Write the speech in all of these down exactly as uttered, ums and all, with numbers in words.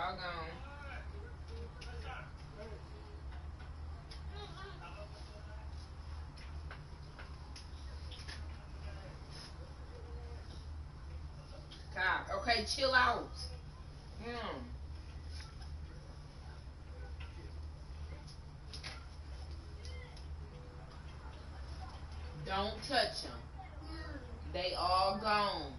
Y'all gone. God, okay, chill out. Hmm. Don't touch them. They all gone.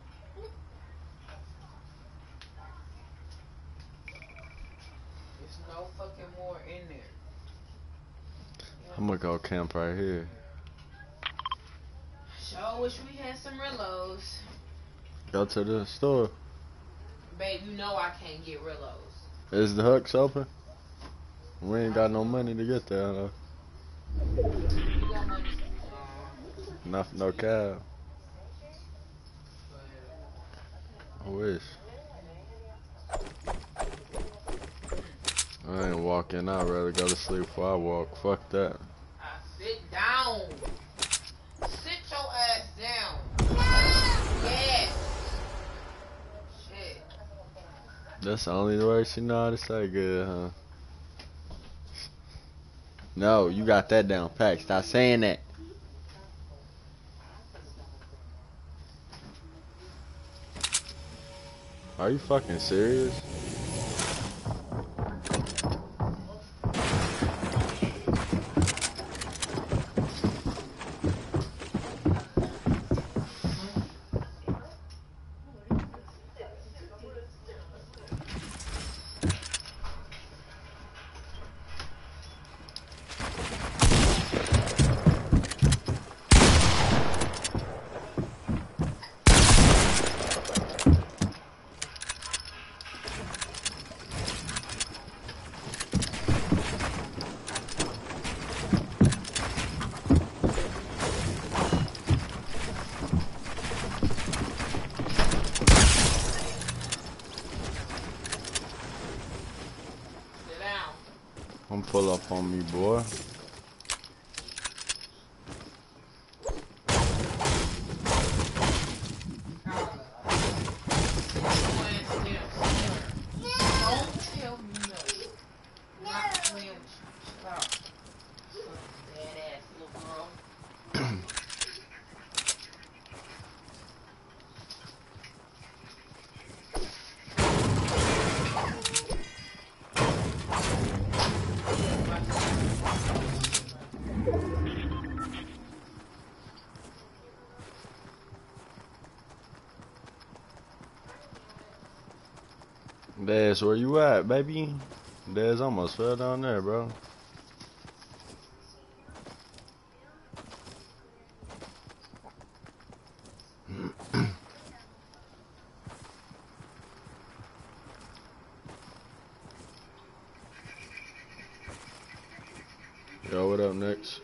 There's no fucking more in there. Yeah. I'm gonna go camp right here. Sure wish we had some Rillos. Go to the store. Babe, you know I can't get Rillos. Is the hooks open? We ain't got no money to get there though. You got money? Uh, Not no cab. I wish. I ain't walking. I'd rather go to sleep before I walk. Fuck that. I sit down. Sit your ass down. Yes. Shit. That's the only word she know how to say good, huh? No, you got that down pat. Stop saying that. Are you fucking serious? Don't pull up on me, boy. Dez, where you at, baby? Dez almost fell down there, bro. Yo, what up next?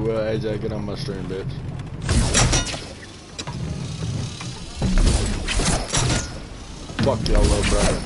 will, A J, get on my stream, bitch. Fuck y'all, little brother.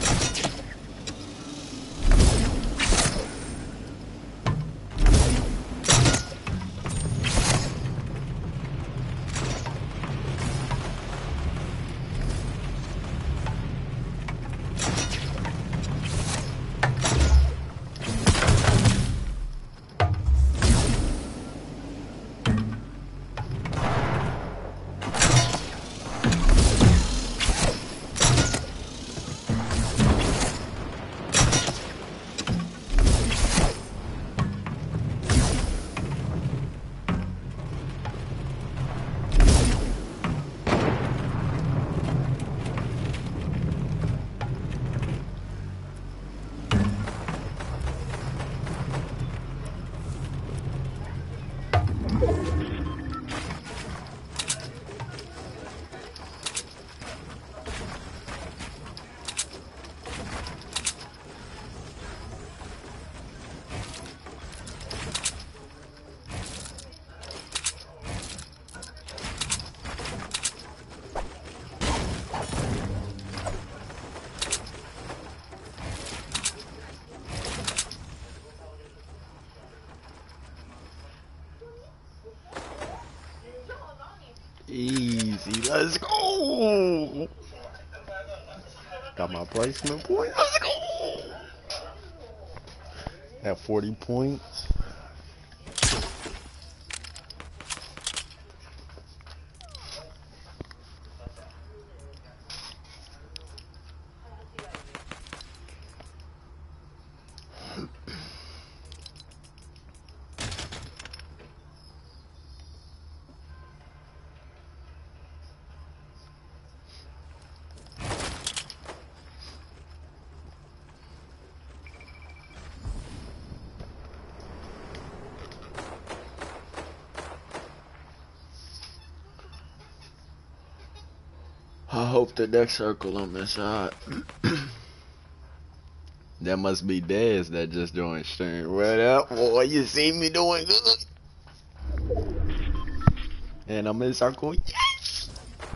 Easy, let's go. Got my placement point. Let's go. At forty points. I hope the next circle on this side. That must be Dez that just joined stream. What up, boy? You see me doing good? And I'm in circle. Yes!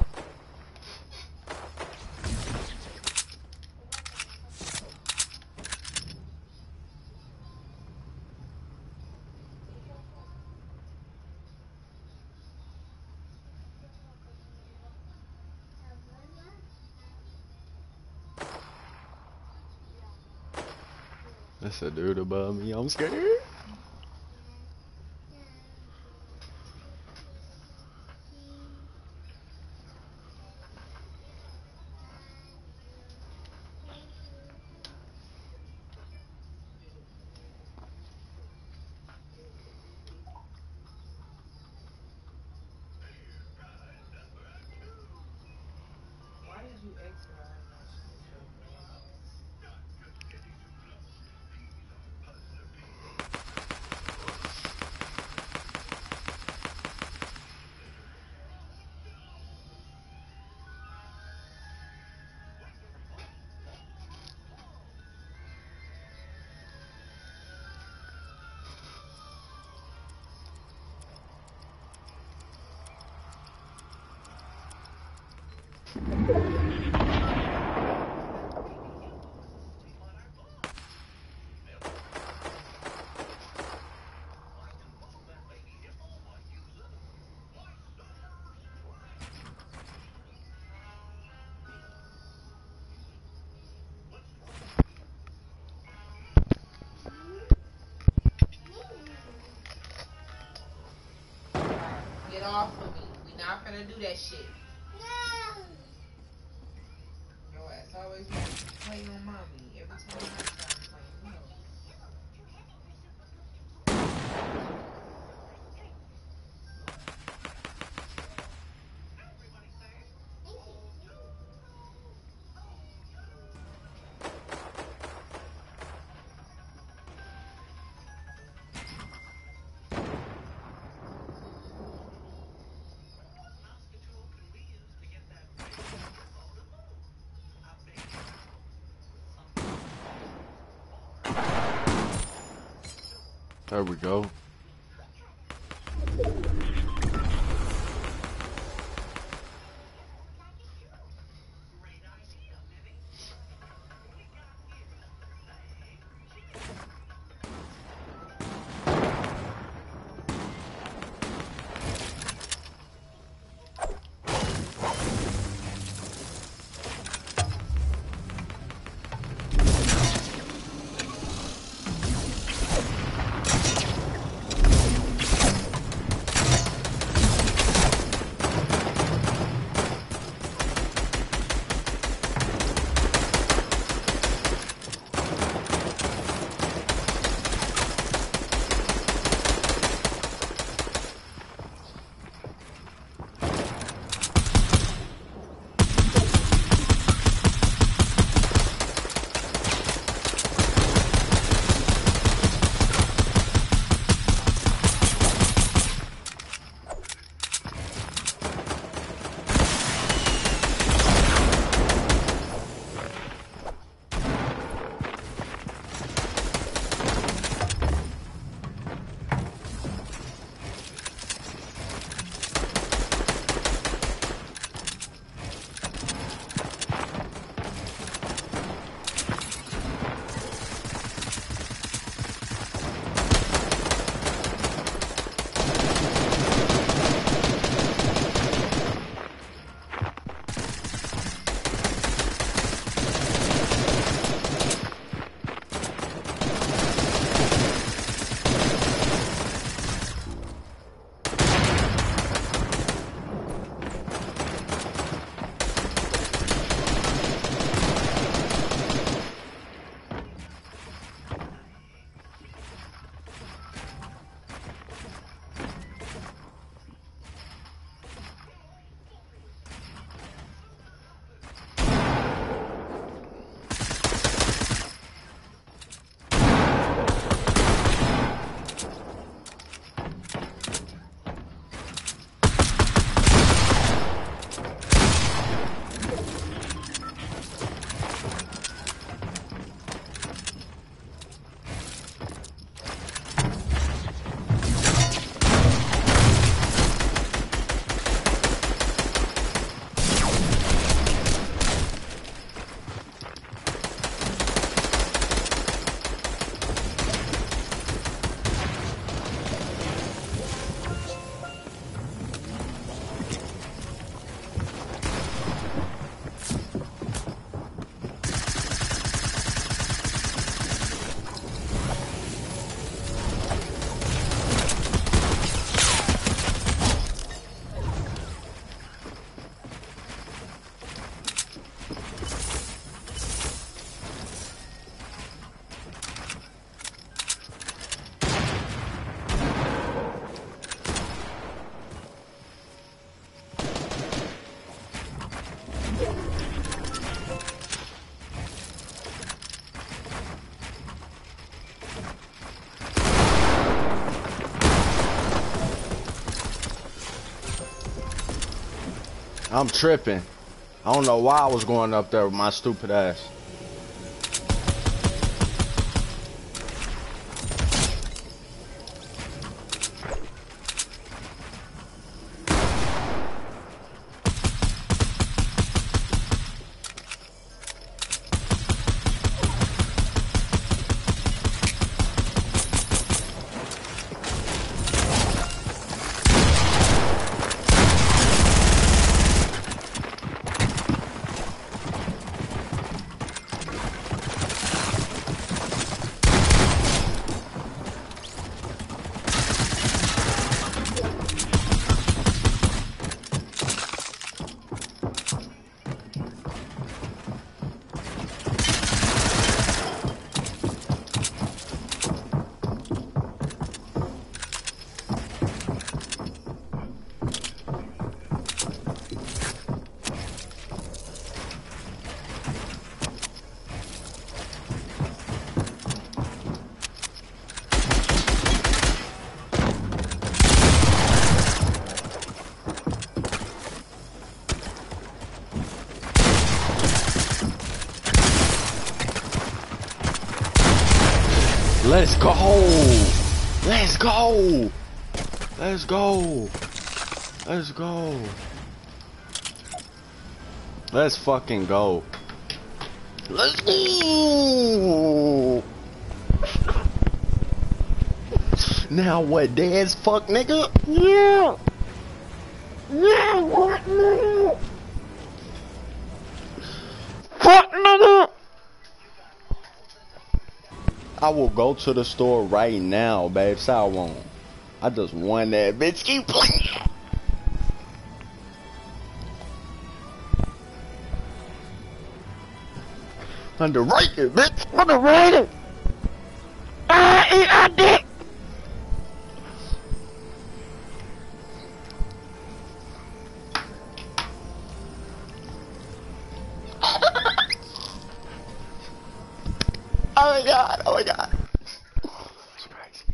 That's a dude above me. I'm scared. Get off of me. We not gonna do that shit. No. Your ass always playing on mommy every time I start playing. No. There we go. I'm tripping. I don't know why I was going up there with my stupid ass. Let's go! Let's go! Let's go! Let's go! Let's fucking go! Let's go! Now what, dance fuck nigga? Yeah! Yeah, what nigga? Fuck nigga! I will go to the store right now, babe. So I won't. I just won that bitch. Keep playing. Underrated, bitch. Underrated. I eat a dick. Oh my god. Oh my god. That's crazy.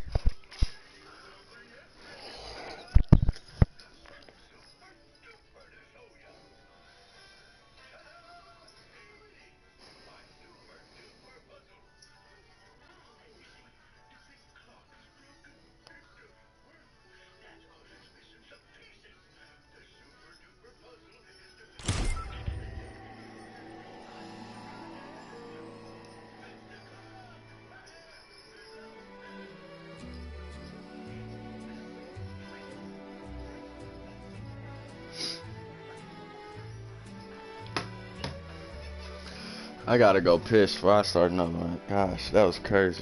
I gotta go piss before I start another one. Gosh, that was crazy.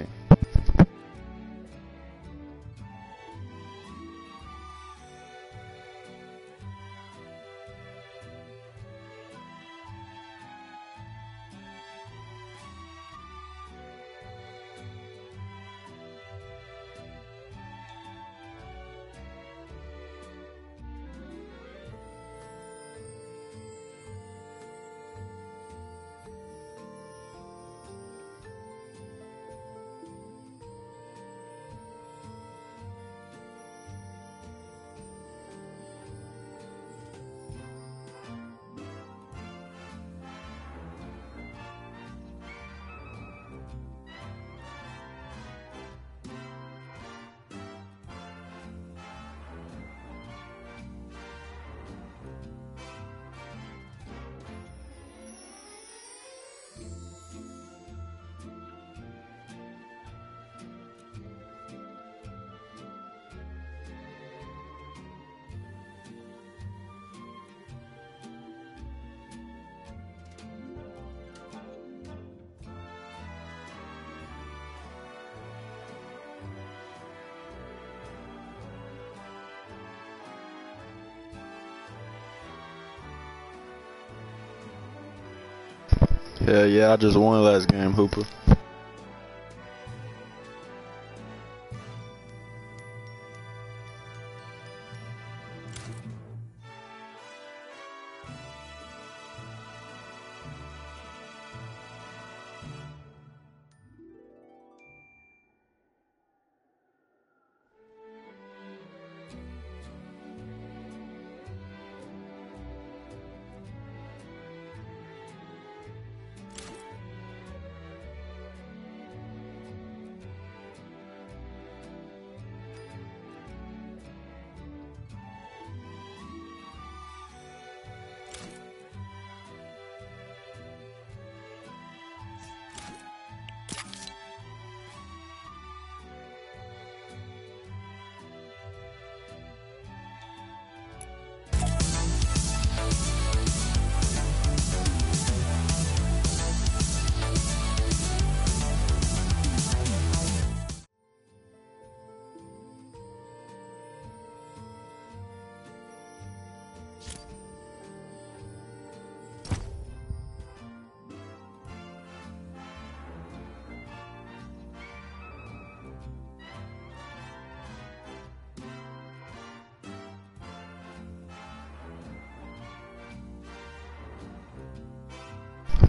Hell yeah, I just won last game, Hooper.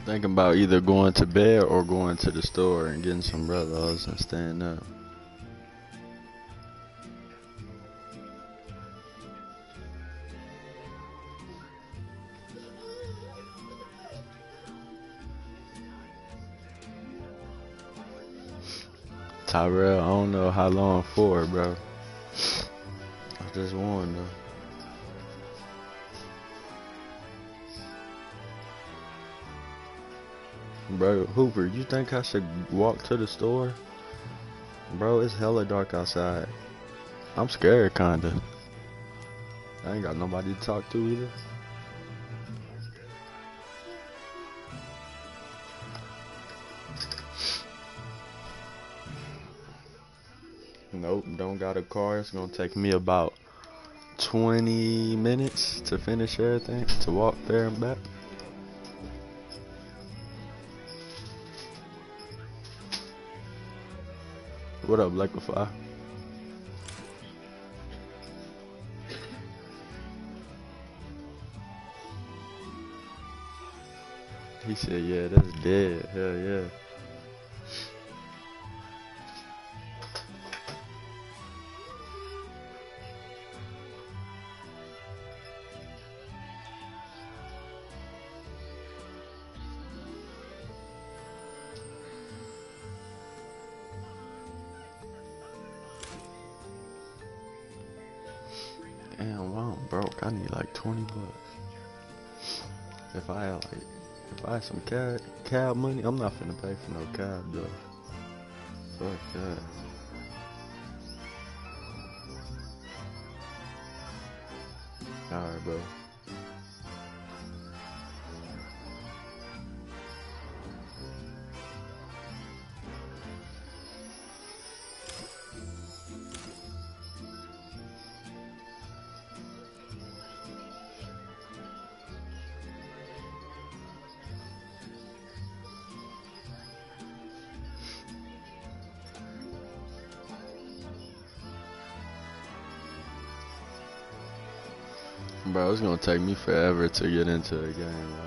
Thinking about either going to bed or going to the store and getting some bread and staying up. Tyrell, I don't know how long for, bro. I just won though. Bro, Hooper, you think I should walk to the store? Bro, it's hella dark outside. I'm scared, kinda. I ain't got nobody to talk to either. Nope, don't got a car. It's gonna take me about twenty minutes to finish everything, to walk there and back. What up, Liquify? He said, yeah, that's dead. Hell yeah. Damn, well, I'm broke. I need like twenty bucks. If I had like, if I had some cab, cab money, I'm not finna pay for no cab though. Fuck that. Alright, bro. Bro, it's gonna take me forever to get into the game, bro.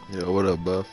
Yeah, what up, Buff?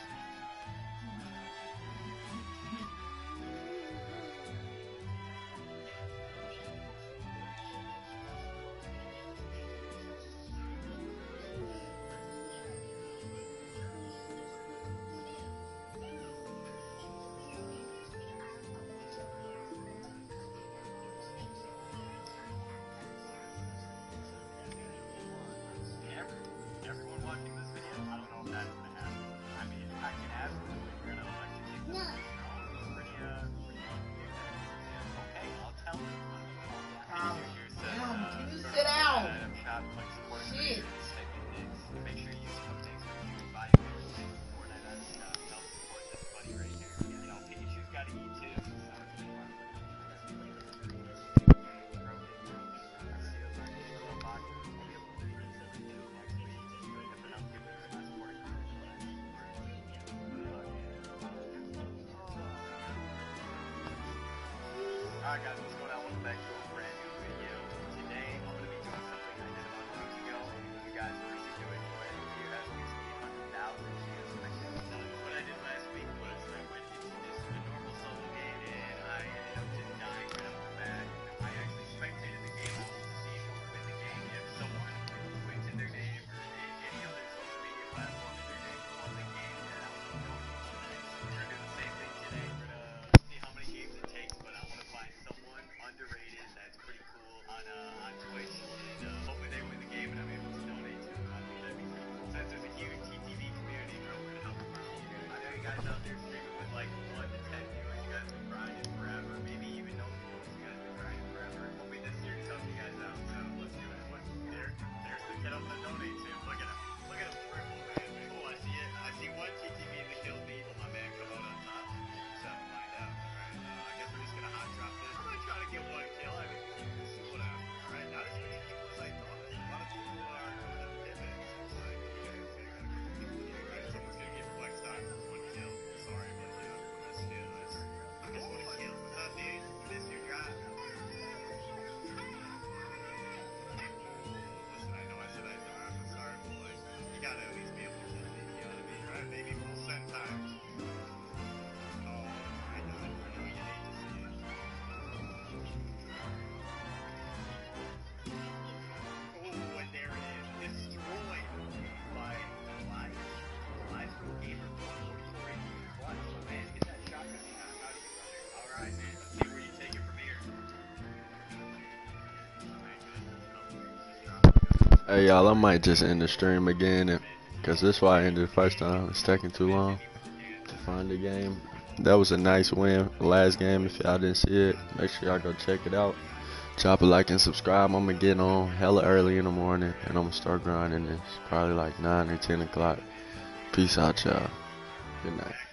Alright guys, what's going on? Welcome back to a brand new video. Today I'm going to be doing something I did about a week ago. You guys really seem to enjoy it. The video has reached eight hundred thousand views. What I did last week was I went into this normal solo game and I ended up just dying right off the bat. I actually spectated the game to see who would win the game. If someone wins in their name or any other social media platform in their name won the game, then I was going to we're going to do the same thing today. We're going to see how many games it takes, but I want to find someone underrated that's pretty cool on uh, on Twitch, and uh, hopefully they win the game and I'm able to donate to them. I think that'd be pretty cool. Since there's a huge T T V community, bro, we're gonna help them out. I know you guys out there streaming with like one to ten viewers. You guys have been grinding forever, maybe even no viewers. You guys have been grinding forever. Hopefully this series helps you guys out. So let's do it. What, there, there's the kid I'm gonna donate to. Look at him. Look at him triple, man. Oh, I see it. I see one T T V that kills me. Will my man come out on top? So find out. Alright, uh, I guess we're just gonna hot drop this. I'm gonna try to get one kill. I mean, whatever. Alright, not as many people as I thought. A lot of people are going to pivot. Like, okay, okay, I gotta get people here, right? Someone's gonna get flexed on for one kill. Sorry, but yeah, I'm gonna steal this. I just want to kill. What's up, dude? What is your guy? Listen, I know I said I don't have a sorry, but like, you gotta at least be able to kill me, you know what I mean, right? Maybe full send times. Oh my god, I know you hate to see it. Oh, and there it is, destroyed by Elias. Elias from Gamer forty-four eighty clutch. So man, get that shotgun shot out of you, brother. Alright, man, let's see where you take it from here. Alright, good. Hey y'all, I might just end the stream again, because this is why I ended the first time. It's taking too long to find the game. That was a nice win. The last game, if y'all didn't see it, make sure y'all go check it out. Drop a like and subscribe. I'm going to get on hella early in the morning, and I'm going to start grinding this. Probably like nine or ten o'clock. Peace out, y'all. Good night.